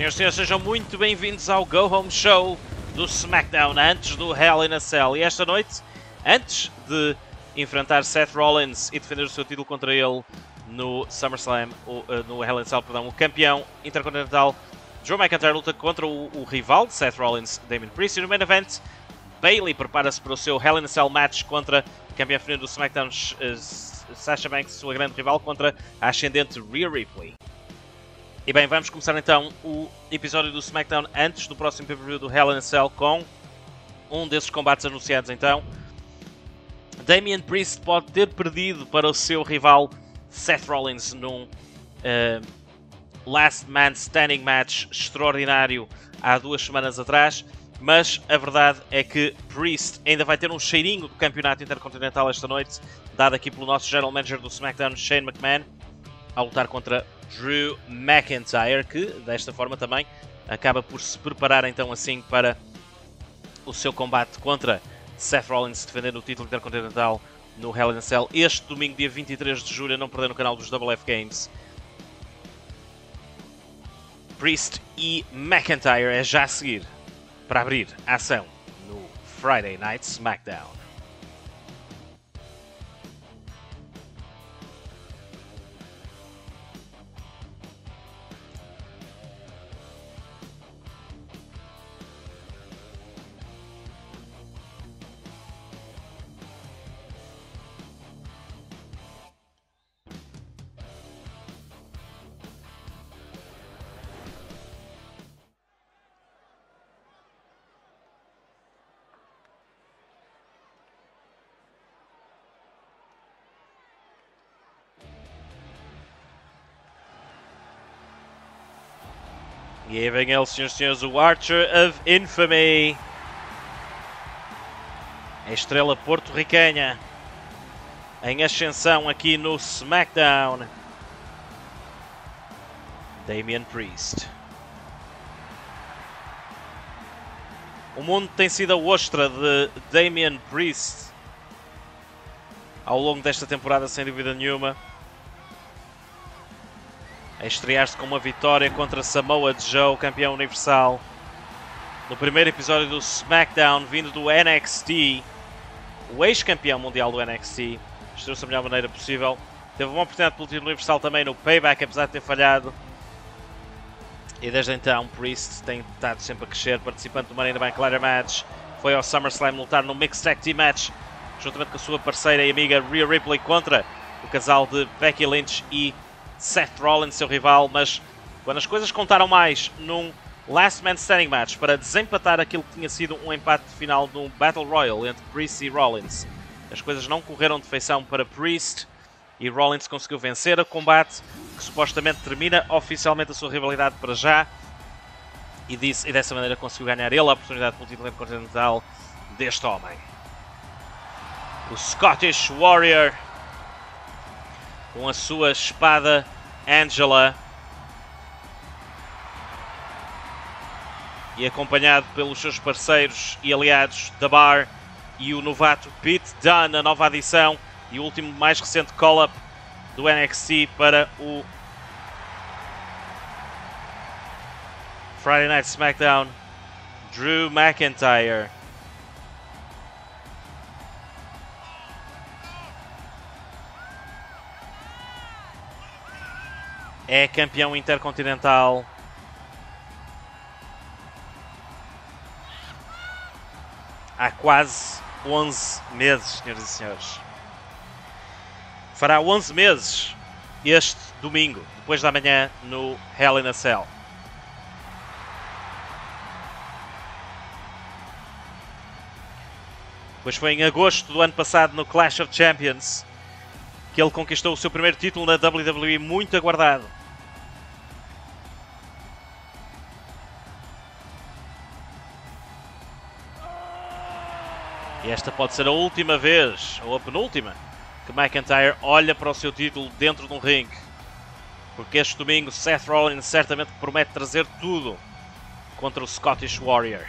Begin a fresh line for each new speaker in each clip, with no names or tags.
Senhoras e senhores, sejam muito bem-vindos ao Go Home Show do SmackDown, antes do Hell in a Cell. E esta noite, antes de enfrentar Seth Rollins e defender o seu título contra ele no SummerSlam, no Hell in a Cell, perdão, o campeão intercontinental Drew McIntyre luta contra o rival de Seth Rollins, Damian Priest, e no main event, Bayley prepara-se para o seu Hell in a Cell match contra a campeã feminina do SmackDown, Sasha Banks, sua grande rival, contra a ascendente Rhea Ripley. E bem, vamos começar então o episódio do SmackDown antes do próximo pay-per-view do Hell in a Cell com um desses combates anunciados então. Damian Priest pode ter perdido para o seu rival Seth Rollins num Last Man Standing match extraordinário há 2 semanas atrás, mas a verdade é que Priest ainda vai ter um cheirinho do campeonato intercontinental esta noite, dado aqui pelo nosso General Manager do SmackDown, Shane McMahon, ao lutar contra Drew McIntyre, que desta forma também acaba por se preparar então assim para o seu combate contra Seth Rollins, defendendo o título intercontinental no Hell in a Cell este domingo, dia 23 de julho, a não perder no canal dos WF Games. Priest e McIntyre é já a seguir para abrir a ação no Friday Night SmackDown. E aí vem ele, senhoras e senhores, o Archer of Infamy. A estrela porto-riquenha em ascensão aqui no SmackDown. Damian Priest. O mundo tem sido a ostra de Damian Priest ao longo desta temporada, sem dúvida nenhuma. A estrear-se com uma vitória contra Samoa Joe, campeão universal, no primeiro episódio do SmackDown, vindo do NXT, o ex-campeão mundial do NXT, estreou-se da melhor maneira possível. Teve uma oportunidade pelo título universal também no Payback, apesar de ter falhado. E desde então, Priest tem estado sempre a crescer, participando do Money in the Bank Ladder Match. Foi ao SummerSlam lutar no Mixed Tag Team Match, juntamente com a sua parceira e amiga Rhea Ripley, contra o casal de Becky Lynch e Seth Rollins, seu rival, mas quando as coisas contaram mais num Last Man Standing Match para desempatar aquilo que tinha sido um empate final num Battle Royal entre Priest e Rollins, as coisas não correram de feição para Priest e Rollins conseguiu vencer o combate, que supostamente termina oficialmente a sua rivalidade para já, e dessa maneira conseguiu ganhar ele a oportunidade pelo título intercontinental deste homem. O Scottish Warrior, com a sua espada Angela, e acompanhado pelos seus parceiros e aliados da Bar e o novato Pete Dunne, a nova adição e o último mais recente call-up do NXT para o Friday Night SmackDown, Drew McIntyre. É campeão intercontinental. Há quase 11 meses, senhoras e senhores. Fará 11 meses este domingo, depois da manhã, no Hell in a Cell. Pois foi em agosto do ano passado, no Clash of Champions, que ele conquistou o seu primeiro título na WWE, muito aguardado. E esta pode ser a última vez, ou a penúltima, que McIntyre olha para o seu título dentro de um ringue. Porque este domingo Seth Rollins certamente promete trazer tudo contra o Scottish Warrior.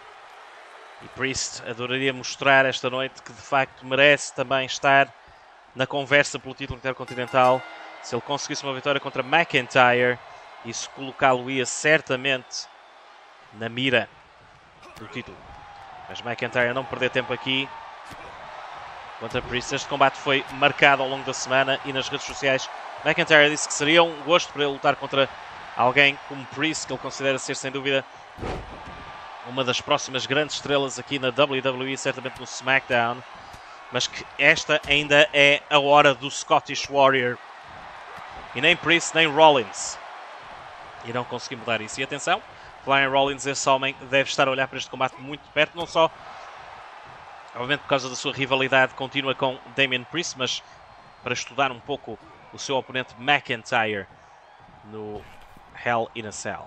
E Priest adoraria mostrar esta noite que de facto merece também estar na conversa pelo título intercontinental. Se ele conseguisse uma vitória contra McIntyre, isso colocá-lo-ia certamente na mira do título. Mas McIntyre não perder tempo aqui contra Priest. Este combate foi marcado ao longo da semana e nas redes sociais McIntyre disse que seria um gosto para ele lutar contra alguém como Priest, que ele considera ser sem dúvida uma das próximas grandes estrelas aqui na WWE, certamente no SmackDown, mas que esta ainda é a hora do Scottish Warrior e nem Priest nem Rollins irão conseguir mudar isso. E atenção, falar em Rollins, esse homem deve estar a olhar para este combate muito de perto, não só obviamente por causa da sua rivalidade contínua com Damian Priest, mas para estudar um pouco o seu oponente McIntyre no Hell in a Cell.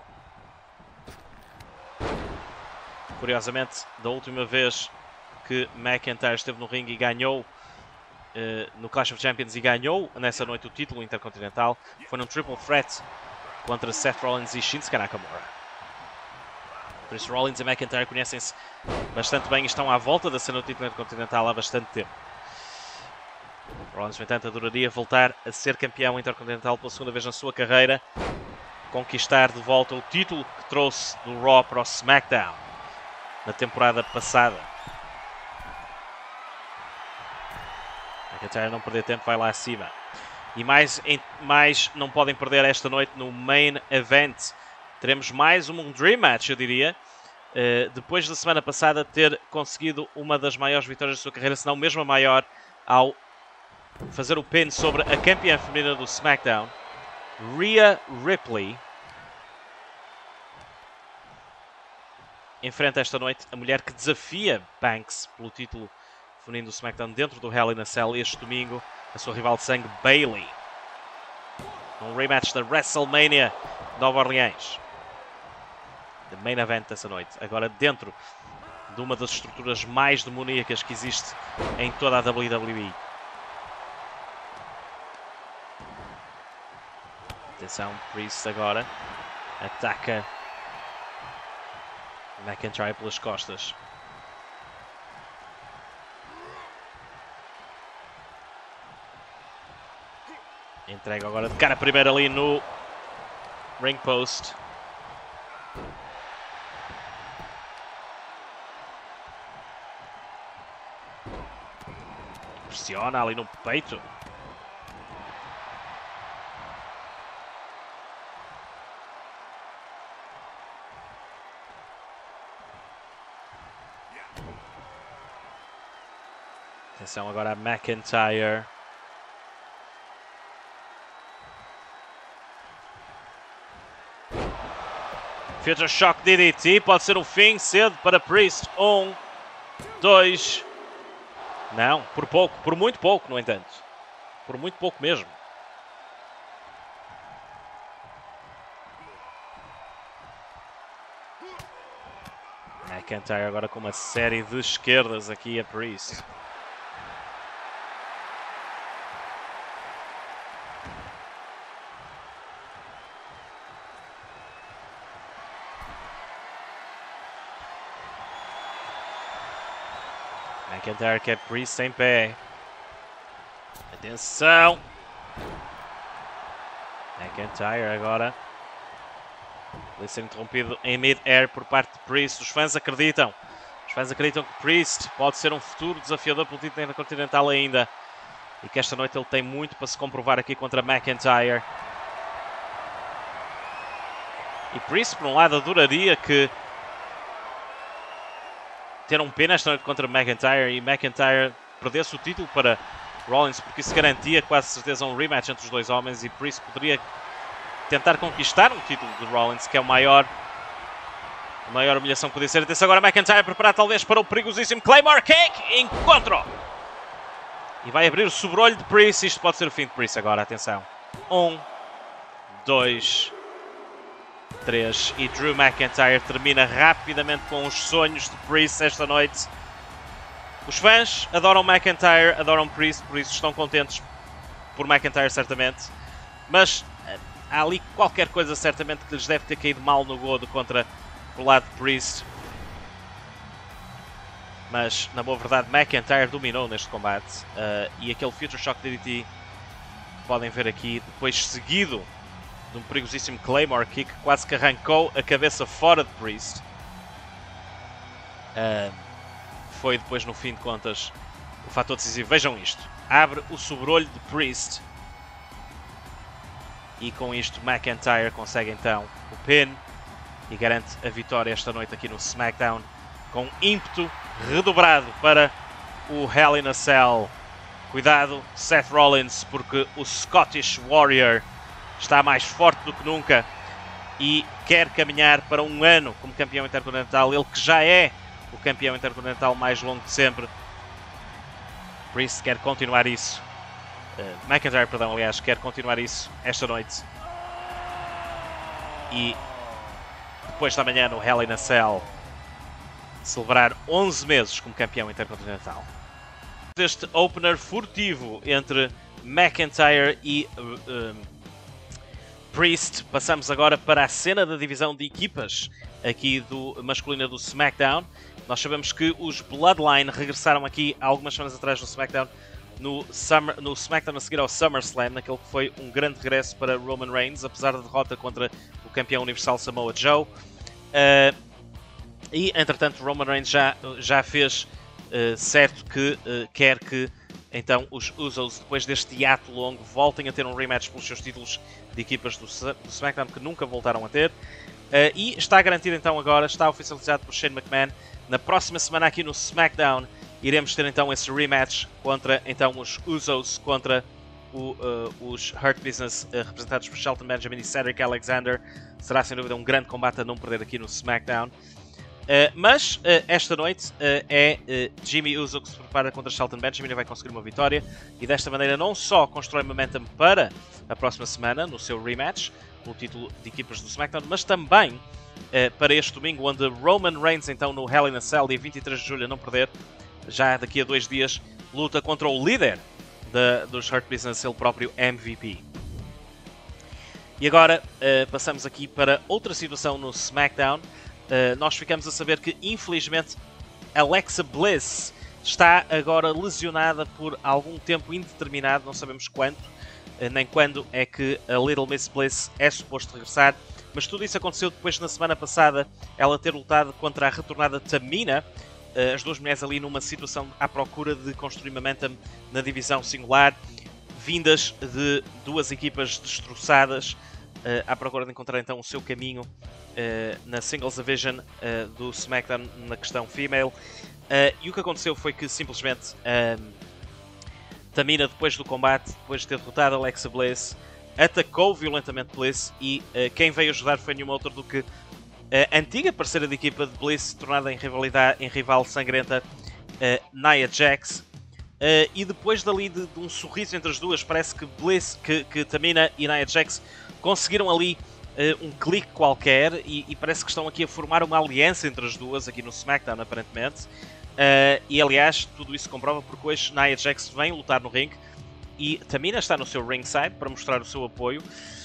Curiosamente, da última vez que McIntyre esteve no ringue e ganhou no Clash of Champions e ganhou nessa noite o título intercontinental, foi num Triple Threat contra Seth Rollins e Shinsuke Nakamura. Por isso Rollins e McIntyre conhecem-se bastante bem e estão à volta da cena do título intercontinental há bastante tempo. Rollins, no entanto, adoraria voltar a ser campeão intercontinental pela segunda vez na sua carreira, conquistar de volta o título que trouxe do Raw para o SmackDown na temporada passada. McIntyre não perder tempo, vai lá acima. E mais não podem perder esta noite no Main Event. Teremos mais um Dream Match, eu diria. Depois da semana passada ter conseguido uma das maiores vitórias da sua carreira, se não mesmo a maior, ao fazer o pin sobre a campeã feminina do SmackDown, Rhea Ripley. Enfrenta esta noite a mulher que desafia Banks pelo título feminino do SmackDown dentro do Hell in a Cell este domingo, a sua rival de sangue Bayley. Um rematch da WrestleMania Nova Orleans. The Main Event dessa noite. Agora dentro de uma das estruturas mais demoníacas que existe em toda a WWE. Atenção, Priest agora ataca McIntyre pelas costas. Entrega agora de cara primeiro ali no ring post. Pressiona ali no peito. Atenção agora a McIntyre. Future Shock DDT, pode ser o fim cedo para Priest. 1, 2. Não, por pouco, por muito pouco, no entanto. Por muito pouco mesmo. McIntyre agora com uma série de esquerdas aqui a Priest. McIntyre quer Priest em pé. Atenção! McIntyre agora. Vai ser interrompido em mid-air por parte de Priest. Os fãs acreditam. Os fãs acreditam que Priest pode ser um futuro desafiador pelo título intercontinental ainda. E que esta noite ele tem muito para se comprovar aqui contra McIntyre. E Priest, por um lado, adoraria que ter um pin esta noite contra McIntyre e McIntyre perdesse o título para Rollins, porque isso garantia quase certeza um rematch entre os dois homens e Priest poderia tentar conquistar um título de Rollins, que é a maior humilhação que podia ser. Atenção agora McIntyre preparado talvez para o perigosíssimo Claymore Kick. Encontro! E vai abrir o sobrolho de Priest. Isto pode ser o fim de Priest agora, atenção. 1, 2, 3. E Drew McIntyre termina rapidamente com os sonhos de Priest esta noite. Os fãs adoram McIntyre, adoram Priest, por isso estão contentes por McIntyre certamente. Mas há ali qualquer coisa certamente que lhes deve ter caído mal no godo contra o lado de Priest. mas na boa verdade McIntyre dominou neste combate e aquele Future Shock DDT podem ver aqui, depois seguido de um perigosíssimo Claymore Kick, quase que arrancou a cabeça fora de Priest. Foi depois, no fim de contas, o fator decisivo. Vejam isto, abre o sobrolho de Priest e com isto McIntyre consegue então o pin e garante a vitória esta noite aqui no SmackDown, com ímpeto redobrado para o Hell in a Cell. Cuidado, Seth Rollins, porque o Scottish Warrior está mais forte do que nunca e quer caminhar para um ano como campeão intercontinental, ele que já é o campeão intercontinental mais longo de sempre. Priest quer continuar isso. McIntyre, perdão, aliás, quer continuar isso esta noite. E depois da manhã no Hell in a Cell celebrar 11 meses como campeão intercontinental. Este opener furtivo entre McIntyre e Priest, passamos agora para a cena da divisão de equipas aqui do masculina do SmackDown. Nós sabemos que os Bloodline regressaram aqui há algumas semanas atrás no SmackDown, no SmackDown a seguir ao SummerSlam, naquele que foi um grande regresso para Roman Reigns, apesar da derrota contra o campeão universal Samoa Joe. E entretanto Roman Reigns já fez certo que quer que então os Usos, depois deste hiato longo, voltem a ter um rematch pelos seus títulos de equipas do SmackDown que nunca voltaram a ter. E está garantido então agora, está oficializado por Shane McMahon. Na próxima semana aqui no SmackDown iremos ter então esse rematch contra então os Usos contra os Hurt Business, representados por Shelton Benjamin e Cedric Alexander. Será sem dúvida um grande combate a não perder aqui no SmackDown. Mas esta noite é Jimmy Uso que se prepara contra Shelton Benjamin e vai conseguir uma vitória, e desta maneira não só constrói momentum para a próxima semana no seu rematch pelo título de equipas do SmackDown, mas também para este domingo, onde Roman Reigns então no Hell in a Cell, dia 23 de julho, a não perder, já daqui a 2 dias, luta contra o líder dos Hurt Business, ele próprio MVP. E agora passamos aqui para outra situação no SmackDown. Nós ficamos a saber que, infelizmente, Alexa Bliss está agora lesionada por algum tempo indeterminado, não sabemos quanto, nem quando é que a Little Miss Bliss é suposto regressar, mas tudo isso aconteceu depois, na semana passada, ela ter lutado contra a retornada Tamina, as duas mulheres ali numa situação à procura de construir momentum na divisão singular, vindas de duas equipas destroçadas, à procura de encontrar então o seu caminho na Singles Division do SmackDown na questão female. E o que aconteceu foi que simplesmente Tamina, depois do combate, depois de ter derrotado Alexa Bliss, atacou violentamente Bliss e quem veio ajudar foi nenhuma outra do que a antiga parceira de equipa de Bliss, tornada em rival sangrenta, Nia Jax. E depois dali de um sorriso entre as duas, parece que Tamina e Nia Jax conseguiram ali um clique qualquer e parece que estão aqui a formar uma aliança entre as duas aqui no SmackDown, aparentemente. E aliás, tudo isso comprova porque hoje Nia Jax vem lutar no ringue e Tamina está no seu ringside para mostrar o seu apoio.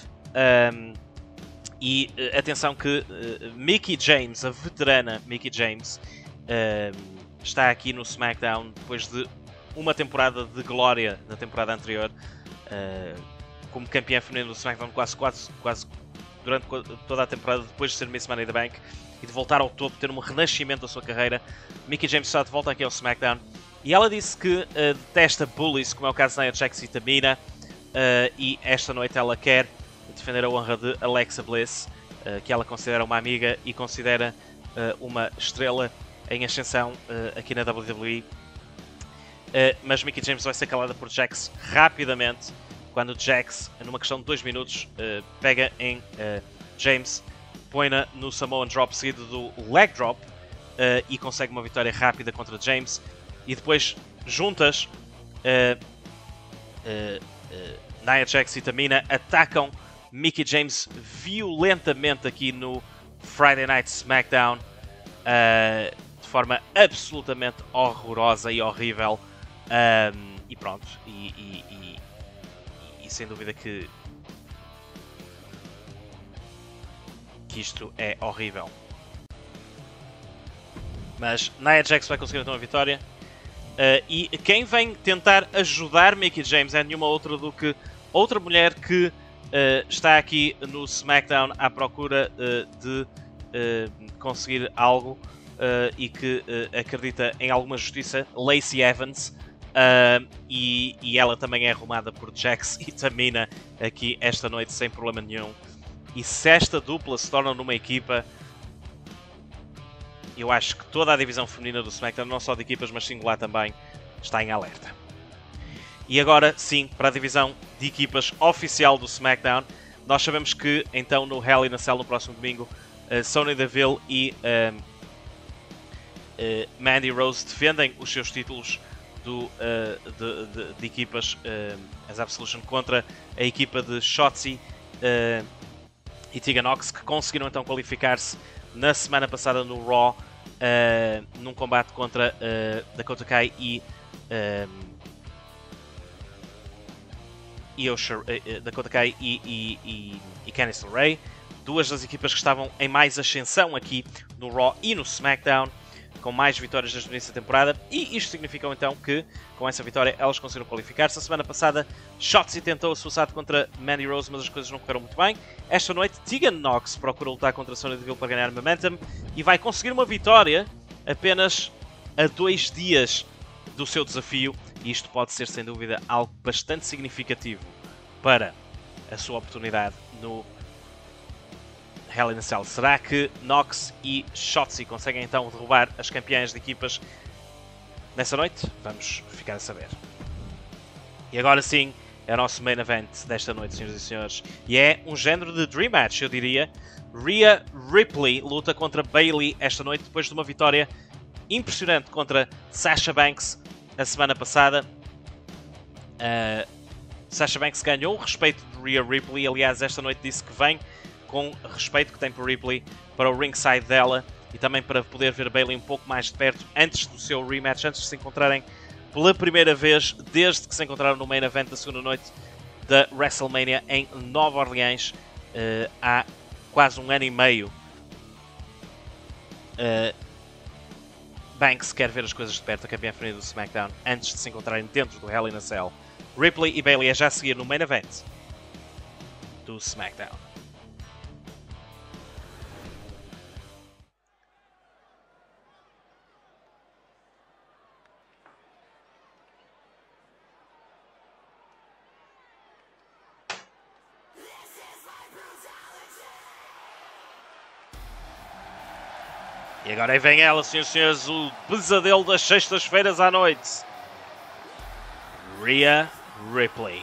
E atenção que Mickie James, a veterana Mickie James, está aqui no SmackDown depois de uma temporada de glória na temporada anterior, como campeã feminina do SmackDown quase durante toda a temporada, depois de ser Miss Money in the Bank e de voltar ao topo, ter um renascimento da sua carreira. Mickie James está de volta aqui ao SmackDown e ela disse que detesta bullies, como é o caso de Nia Jax e Tamina, e esta noite ela quer defender a honra de Alexa Bliss, que ela considera uma amiga e considera uma estrela em ascensão aqui na WWE. Mas Mickie James vai ser calada por Jax rapidamente, quando Jax, numa questão de 2 minutos, pega em James, põe-na no Samoan Drop seguido do Leg Drop e consegue uma vitória rápida contra James. E depois, juntas, Nia Jax e Tamina atacam Mickie James violentamente aqui no Friday Night SmackDown, de forma absolutamente horrorosa e horrível. E pronto, e sem dúvida que isto é horrível. Mas Nia Jax vai conseguir então a vitória. E quem vem tentar ajudar Mickie James é nenhuma outra do que outra mulher que está aqui no SmackDown à procura de conseguir algo e que acredita em alguma justiça, Lacey Evans. E ela também é arrumada por Jax e Tamina aqui esta noite sem problema nenhum. E se esta dupla se torna numa equipa, eu acho que toda a divisão feminina do SmackDown, não só de equipas mas singular também, está em alerta. E agora sim, para a divisão de equipas oficial do SmackDown, nós sabemos que então no Hell in a Cell no próximo domingo, Sonya Deville e Mandy Rose defendem os seus títulos de equipas, as Absolution, contra a equipa de Shotzi e Tegan Nox, que conseguiram então qualificar-se na semana passada no Raw, num combate contra Dakota Kai e Dakota Kai e Candice LeRae, duas das equipas que estavam em mais ascensão aqui no Raw e no SmackDown, com mais vitórias desde o início da temporada, e isto significa então que, com essa vitória, elas conseguiram qualificar-se. A semana passada, Shotzi tentou a suicide contra Mandy Rose, mas as coisas não correram muito bem. Esta noite, Tegan Nox procura lutar contra Sonya Deville para ganhar momentum e vai conseguir uma vitória apenas a 2 dias do seu desafio, e isto pode ser, sem dúvida, algo bastante significativo para a sua oportunidade no Hell in a Cell. Será que Nox e Shotzi conseguem então derrubar as campeãs de equipas nessa noite? Vamos ficar a saber. E agora sim, é o nosso main event desta noite, senhoras e senhores. E é um género de Dream Match, eu diria. Rhea Ripley luta contra Bayley esta noite, depois de uma vitória impressionante contra Sasha Banks a semana passada. Sasha Banks ganhou o respeito de Rhea Ripley. Aliás, esta noite disse que vem com respeito que tem por Ripley para o ringside dela e também para poder ver Bayley um pouco mais de perto antes do seu rematch, antes de se encontrarem pela primeira vez desde que se encontraram no main event da segunda noite da WrestleMania em Nova Orleans há quase 1 ano e meio. Banks quer ver as coisas de perto, a campeã feminina do SmackDown, antes de se encontrarem dentro do Hell in a Cell. Ripley e Bayley a já seguir no main event do SmackDown. E agora aí vem ela, senhoras e senhores, o pesadelo das sextas-feiras à noite. Rhea Ripley.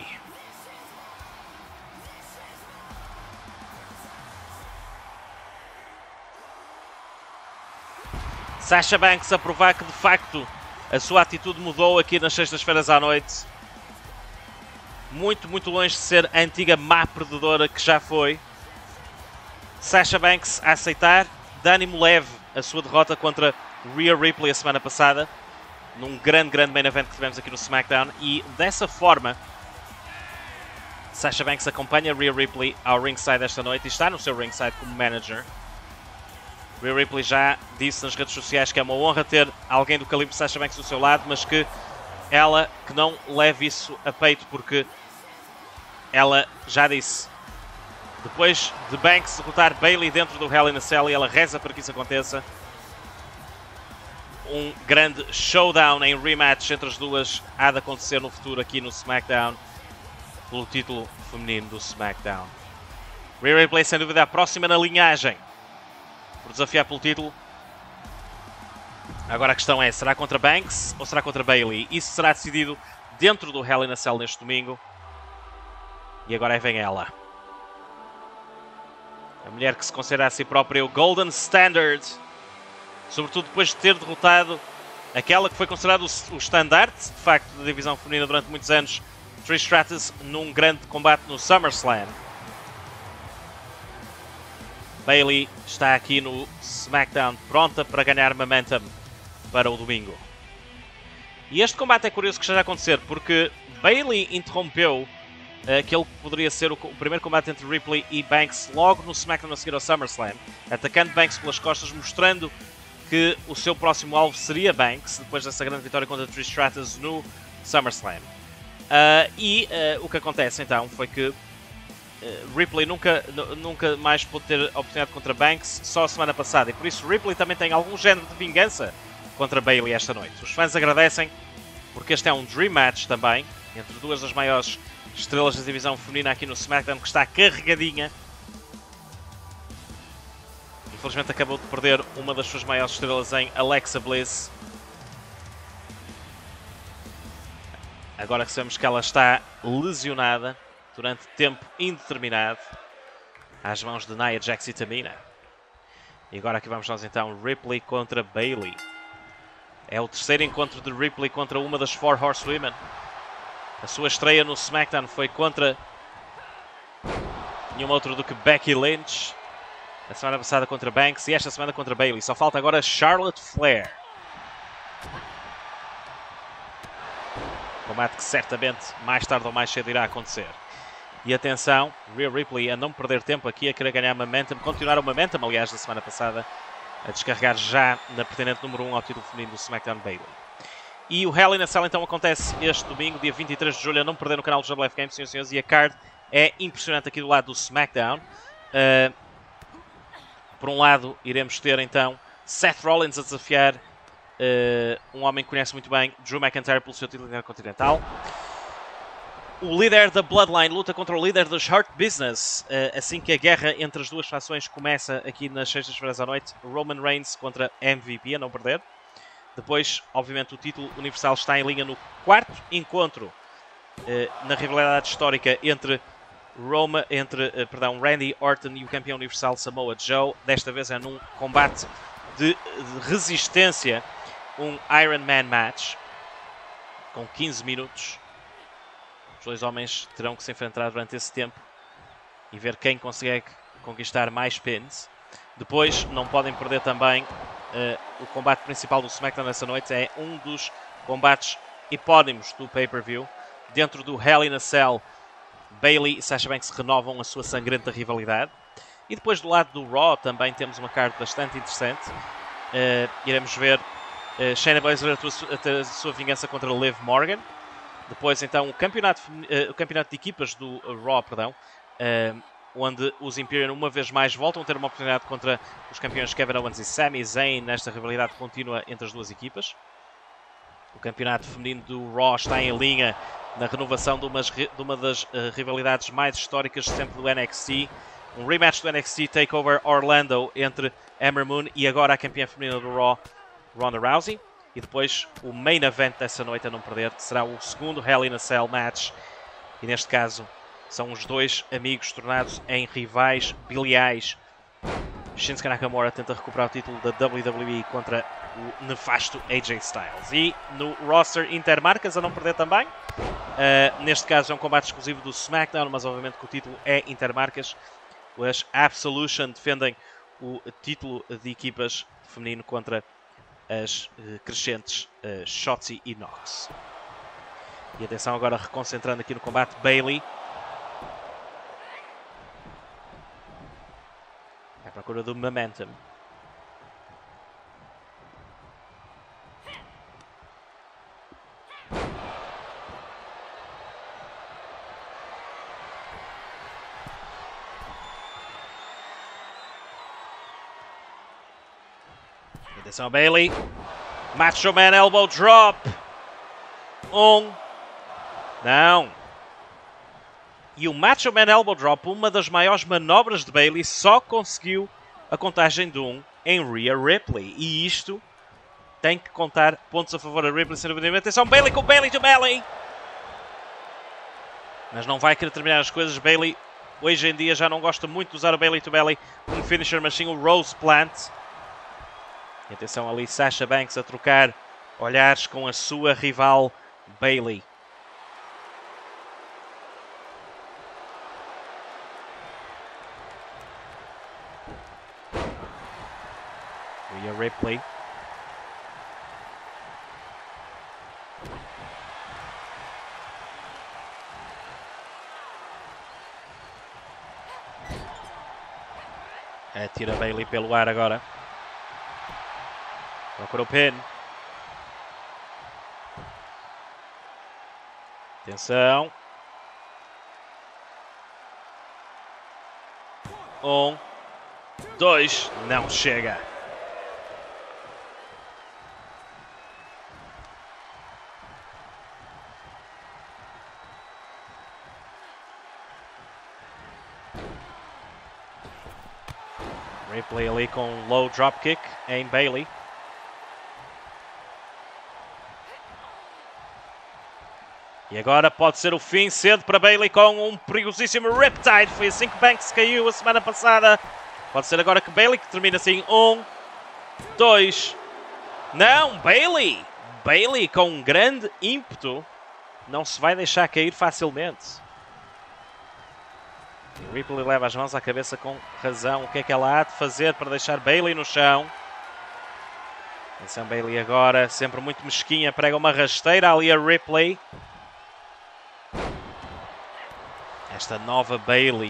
Sasha Banks a provar que de facto a sua atitude mudou aqui nas sextas-feiras à noite. Muito, muito longe de ser a antiga má perdedora que já foi. Sasha Banks a aceitar de ânimo leve a sua derrota contra Rhea Ripley a semana passada, num grande main event que tivemos aqui no SmackDown, e dessa forma Sasha Banks acompanha Rhea Ripley ao ringside esta noite e está no seu ringside como manager. Rhea Ripley já disse nas redes sociais que é uma honra ter alguém do calibre de Sasha Banks do seu lado, mas que ela que não leve isso a peito, porque ela já disse, depois de Banks derrotar Bayley dentro do Hell in a Cell, e ela reza para que isso aconteça, um grande showdown em rematch entre as duas há de acontecer no futuro aqui no SmackDown pelo título feminino do SmackDown. Rhea Ripley sem dúvida a próxima na linhagem por desafiar pelo título. Agora a questão é, será contra Banks ou será contra Bayley? Isso será decidido dentro do Hell in a Cell neste domingo. E agora aí vem ela, a mulher que se considera a si própria o Golden Standard, sobretudo depois de ter derrotado aquela que foi considerada o estandarte, de facto, da divisão feminina durante muitos anos, Trish Stratus, num grande combate no SummerSlam. Bayley está aqui no SmackDown pronta para ganhar momentum para o domingo. E este combate é curioso que esteja a acontecer, porque Bayley interrompeu aquele que poderia ser o primeiro combate entre Ripley e Banks logo no SmackDown a seguir ao SummerSlam, atacando Banks pelas costas, mostrando que o seu próximo alvo seria Banks, depois dessa grande vitória contra Trish Stratus no SummerSlam. O que acontece então foi que Ripley nunca mais pôde ter oportunidade contra Banks, só a semana passada, e por isso Ripley também tem algum género de vingança contra Bayley esta noite. Os fãs agradecem, porque este é um Dream Match também, entre duas das maiores estrelas da divisão feminina aqui no SmackDown, que está carregadinha. Infelizmente acabou de perder uma das suas maiores estrelas em Alexa Bliss. Agora que sabemos que ela está lesionada durante tempo indeterminado às mãos de Nia Jax e Tamina. E agora aqui vamos nós então, Ripley contra Bayley. É o terceiro encontro de Ripley contra uma das Four Horsewomen. A sua estreia no SmackDown foi contra nenhuma outra do que Becky Lynch. A semana passada contra Banks e esta semana contra Bayley. Só falta agora Charlotte Flair. Combate que certamente mais tarde ou mais cedo irá acontecer. E atenção, Rhea Ripley a não perder tempo aqui, a querer ganhar momentum, continuar o momentum, aliás, da semana passada, a descarregar já na pretendente número 1 ao título feminino do SmackDown, Bayley. E o Hell in a Cell então acontece este domingo, dia 23 de julho, a não perder no canal do WF Games, senhoras e senhores, e a card é impressionante aqui do lado do SmackDown. Por um lado, iremos ter então Seth Rollins a desafiar um homem que conhece muito bem, Drew McIntyre, pelo seu título intercontinental. O líder da Bloodline luta contra o líder dos Hurt Business, assim que a guerra entre as duas fações começa aqui nas sextas-feiras à noite. Roman Reigns contra MVP, a não perder. Depois, obviamente, o título universal está em linha no quarto encontro na rivalidade histórica entre Randy Orton e o campeão universal Samoa Joe. Desta vez é num combate de resistência, um Iron Man match com 15 minutos. Os dois homens terão que se enfrentar durante esse tempo e ver quem consegue conquistar mais pins. Depois não podem perder também o combate principal do SmackDown nessa noite. É um dos combates epónimos do pay-per-view. Dentro do Hell in a Cell, Bayley e Sasha Banks renovam a sua sangrenta rivalidade. E depois do lado do Raw também temos uma card bastante interessante. Iremos ver Shayna Baszler a ter a sua vingança contra Liv Morgan. Depois então o campeonato de equipas do Raw, onde os Imperium uma vez mais voltam a ter uma oportunidade contra os campeões Kevin Owens e Sami Zayn nesta rivalidade contínua entre as duas equipas. O campeonato feminino do Raw está em linha na renovação de uma das rivalidades mais históricas sempre do NXT. Um rematch do NXT TakeOver Orlando entre Ember Moon e agora a campeã feminina do Raw, Ronda Rousey. E depois o main event dessa noite a não perder, que será o segundo Hell in a Cell match. E neste caso são os dois amigos tornados em rivais biliais. Shinsuke Nakamura tenta recuperar o título da WWE contra o nefasto AJ Styles. E no roster intermarcas a não perder também. Neste caso é um combate exclusivo do SmackDown, mas obviamente que o título é intermarcas. As Absolution defendem o título de equipas feminino contra as crescentes Shotzi e Nox. E atenção agora reconcentrando aqui no combate, Bayley à procura do momentum. Atenção Bayley, Macho Man Elbow Drop, não, e o Macho Man Elbow Drop, uma das maiores manobras de Bayley, só conseguiu a contagem de 1 em Rhea Ripley, e isto tem que contar pontos a favor da Ripley, sem dúvida. Atenção Bayley com Bayley to Bayley, mas não vai querer terminar as coisas. Bayley hoje em dia já não gosta muito de usar o Bayley to Bayley como finisher, mas sim o Rose Plant. E atenção ali Sasha Banks a trocar olhares com a sua rival Bayley. Rhea Ripley. Atira Bayley pelo ar agora. Procura o pin. Atenção. 1, 2, não chega. Ripley ali com um low drop kick em Bayley. E agora pode ser o fim cedo para Bayley com um perigosíssimo Riptide. Foi assim que Banks caiu a semana passada. Pode ser agora que Bayley que termina assim. 1, 2. Não, Bayley! Bayley com um grande ímpeto. Não se vai deixar cair facilmente. E Ripley leva as mãos à cabeça com razão. O que é que ela há de fazer para deixar Bayley no chão? Atenção, Bayley agora, sempre muito mesquinha. Prega uma rasteira ali a Ripley. Esta nova Bayley.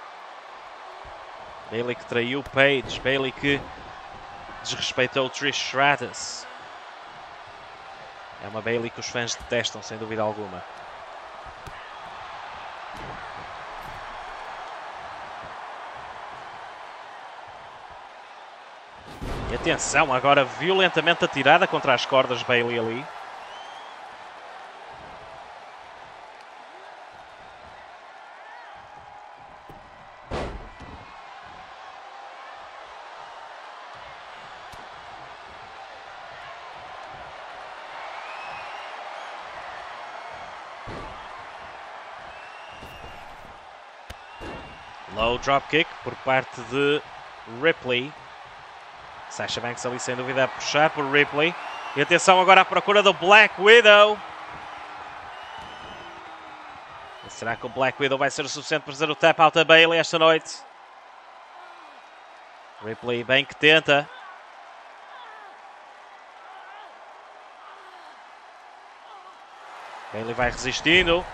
Bayley que traiu Paige. Bayley que desrespeitou Trish Stratus. É uma Bayley que os fãs detestam, sem dúvida alguma. E atenção, agora violentamente atirada contra as cordas Bayley ali. Low drop kick por parte de Ripley. Sasha Banks ali sem dúvida a puxar por Ripley. E atenção agora à procura do Black Widow. E será que o Black Widow vai ser o suficiente para fazer o tap out a Bayley esta noite? Ripley bem que tenta. Bayley vai resistindo.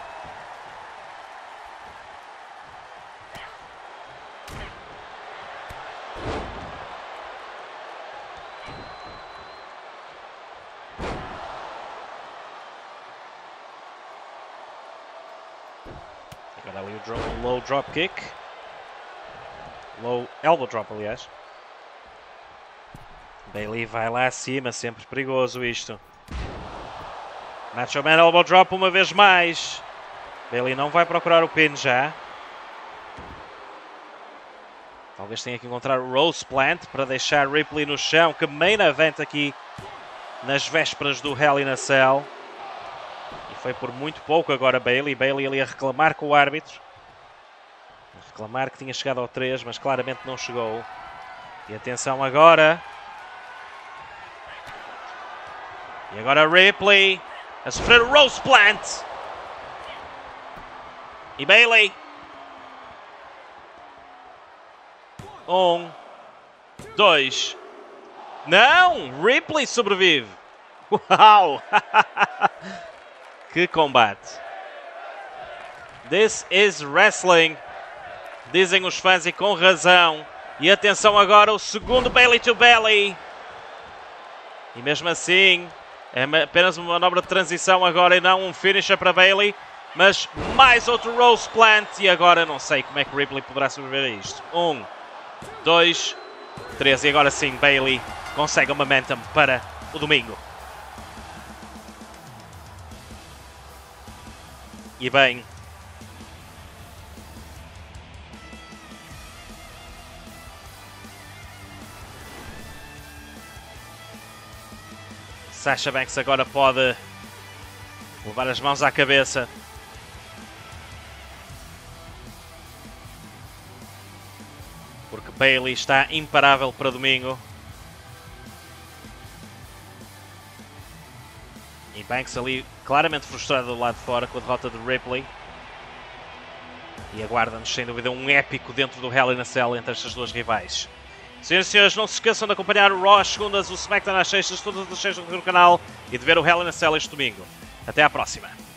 Agora ali o low drop kick. Low elbow drop, aliás. Bayley vai lá acima, sempre perigoso isto. Macho Man elbow drop uma vez mais. Bayley não vai procurar o pin já. Talvez tenha que encontrar o Rose Plant para deixar Ripley no chão. Que main event aqui nas vésperas do Hell in a Cell. E foi por muito pouco agora Bayley. Bayley ali a reclamar com o árbitro. A reclamar que tinha chegado ao 3, mas claramente não chegou. E atenção agora. E agora Ripley a sofrer o Rose Plant. E Bayley. 1, 2. Não! Ripley sobrevive. Uau! Que combate. This is wrestling. Dizem os fãs e com razão. E atenção agora o segundo Bayley to Belly. E mesmo assim, é apenas uma manobra de transição agora e não um finisher para Bayley. Mas mais outro Rose Plant. E agora não sei como é que Ripley poderá sobreviver a isto. 1, 2, 3. E agora sim, Bayley consegue o momentum para o domingo. E bem. Sasha Banks agora pode levar as mãos à cabeça. Porque Bayley está imparável para domingo. E Banks ali claramente frustrado do lado de fora com a derrota de Ripley. E aguarda-nos sem dúvida um épico dentro do Hell in a Cell entre estas duas rivais. Senhoras e senhores, não se esqueçam de acompanhar o Raw às segundas, o SmackDown às sextas, todas as sextas no canal e de ver o Hell in a Cell este domingo. Até à próxima.